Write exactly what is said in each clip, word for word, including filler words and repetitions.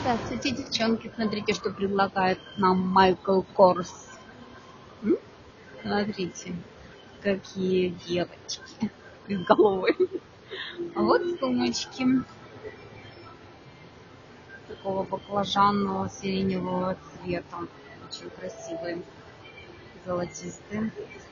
Здравствуйте, девчонки. Смотрите, что предлагает нам Майкл Корс. М? Смотрите, какие девочки без головы. А вот сумочки такого баклажанного сиреневого цвета. Очень красивые, золотистые.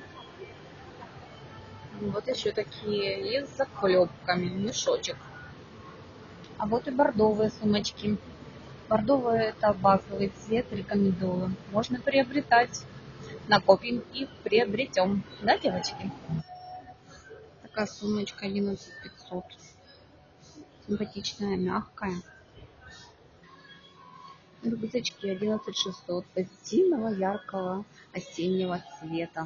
Вот еще такие и с заклепками, мешочек. А вот и бордовые сумочки. Бордовый — это базовый цвет, рекомендую. Можно приобретать. Накопим и приобретем. Да, девочки? Такая сумочка одиннадцать пятьсот. Симпатичная, мягкая. Рюкзачки одиннадцать шестьсот. Позитивного, яркого, осеннего цвета.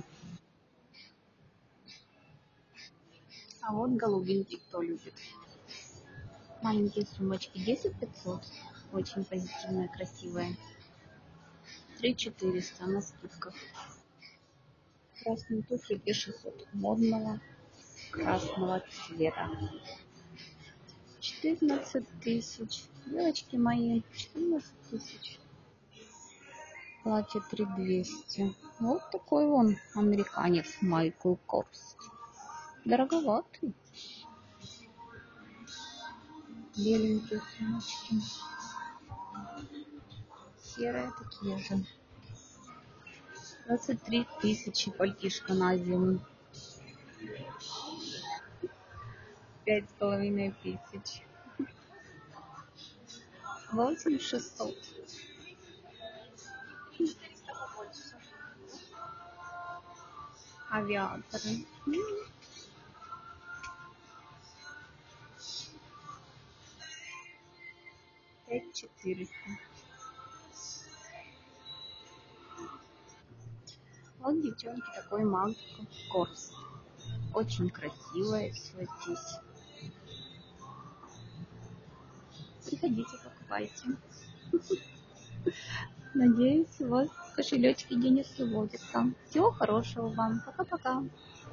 А вот голубенький, кто любит. Маленькие сумочки десять пятьсот. Очень позитивные, красивые. три четыреста на скидках. Красные туфли две шестьсот. Модного красного цвета. четырнадцать тысяч. Девочки мои, четырнадцать тысяч. Платье три двести. Вот такой он, американец Майкл Корс. Дороговатый. Беленькие сумочки. Серые такие же. двадцать три тысячи пальтишко на зиму. Пять с половиной тысяч. Восемь шестьсот. Авиаторы. Пять четыреста. Вот, девчонки, такой Майкл Корс. Очень красивое все здесь. Приходите, покупайте. Надеюсь, у вас кошелечки денежки водятся. Всего хорошего вам. Пока-пока.